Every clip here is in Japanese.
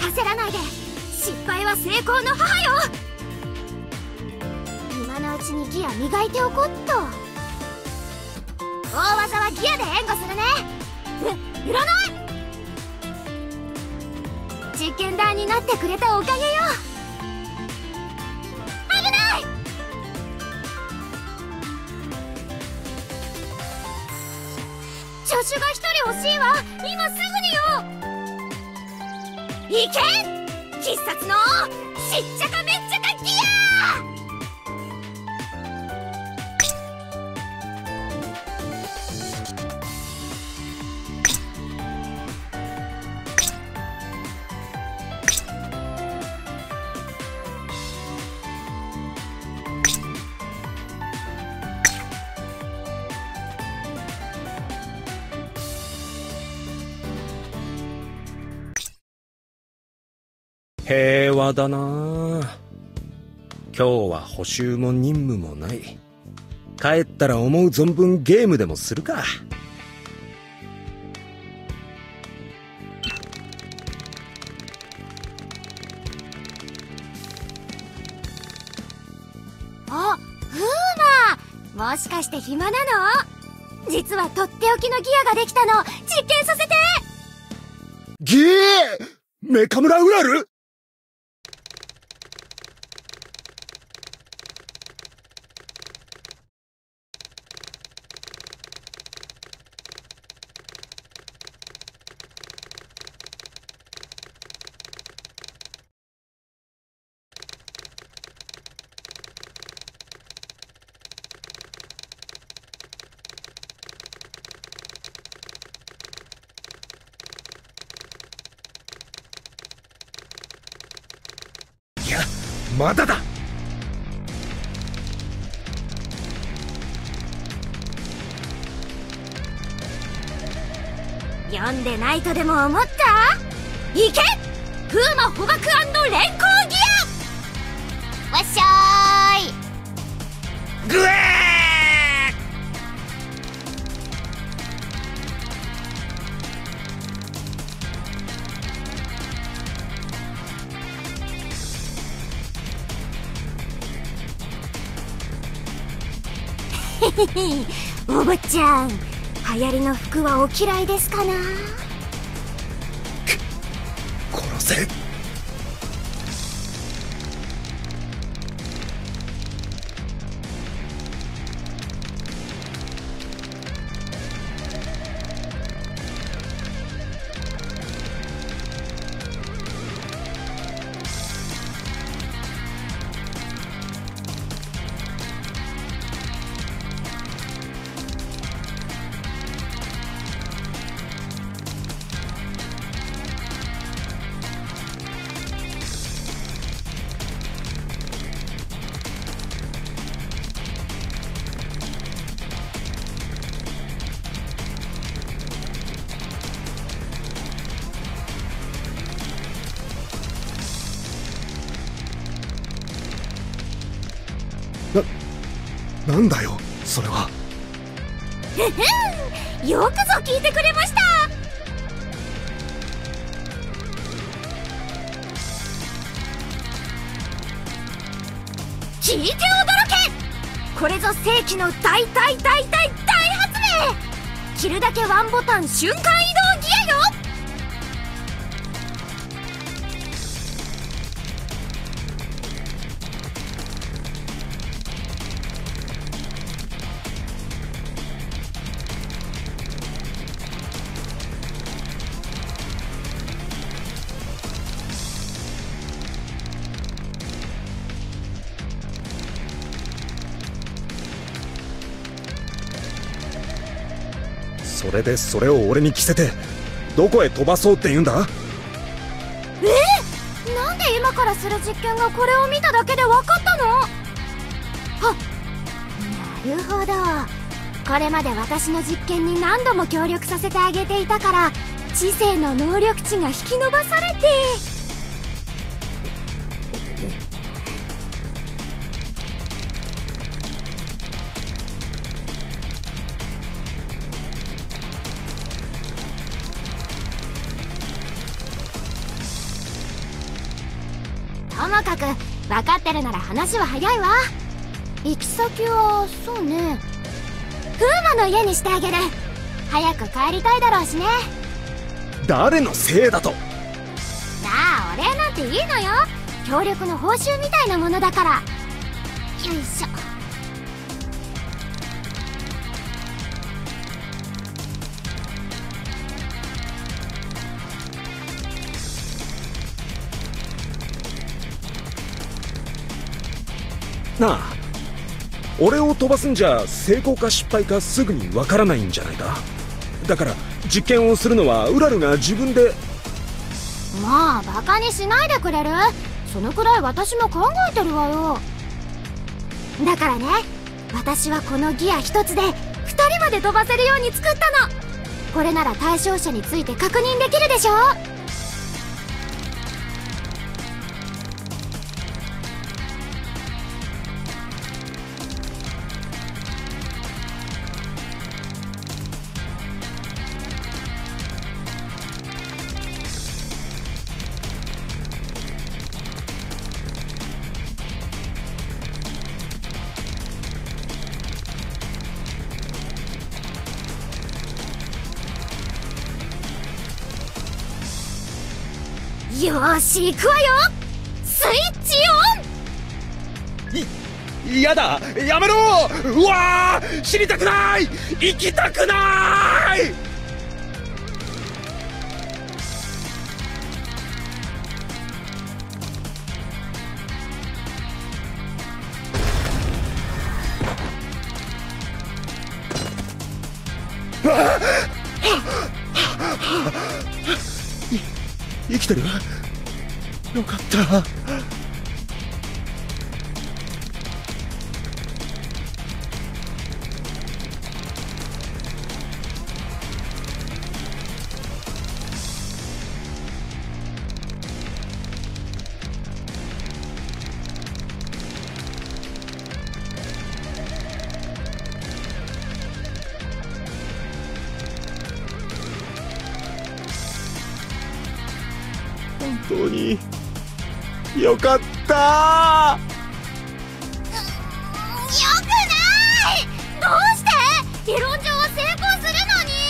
焦らないで、失敗は成功の母よ。今のうちにギア磨いておこっと。大技はギアで援護するね。いらない。実験台になってくれたおかげよ。危ない。助手が一人欲しいわ、今すぐによ。いけ、必殺のしっちゃかめっちゃかギア。 平和だなあ。今日は補習も任務もない。帰ったら思う存分ゲームでもするか。 あ、フーマ、もしかして暇なの？実はとっておきのギアができたの。実験させて。 ゲーメカムラウラル。まだだ。 読んでないとでも思った？いけ、風魔捕獲&連行ギア。わっしょーい。 グエー。 お坊ちゃん、流行りの服はお嫌いですかな？ 殺せ。なんだよそれは。 よくぞ聞いてくれました。聞いて驚け。これぞ世紀の大発明。着るだけワンボタン瞬間移動ギアよ。 それでそれを俺に着せてどこへ飛ばそうって言うんだ？ なんで今からする実験がこれを見ただけで分かったの？なるほど。これまで私の実験に何度も協力させてあげていたから、知性の能力値が引き伸ばされて。 もかく分かってるなら話は早いわ。行き先はそうね、風魔の家にしてあげる。早く帰りたいだろうしね。 誰のせいだと。 なあ、お礼なんていいのよ。協力の報酬みたいなものだから。よいしょ。 なあ、俺を飛ばすんじゃ成功か失敗かすぐにわからないんじゃないか。だから実験をするのはウラルが自分で。 まあバカにしないでくれる？そのくらい私も考えてるわよ。だからね、私はこのギア一つで2人まで飛ばせるように作ったの。これなら対象者について確認できるでしょ。よーし、行くわよ。スイッチオン。 やだ、やめろ。うわー、死にたくない、生きたくない。生きてる？よかった。本当によかった。 よくない。どうして？理論上は成功するのに。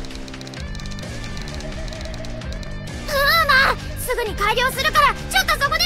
すぐに改良するから、ちょっとそこ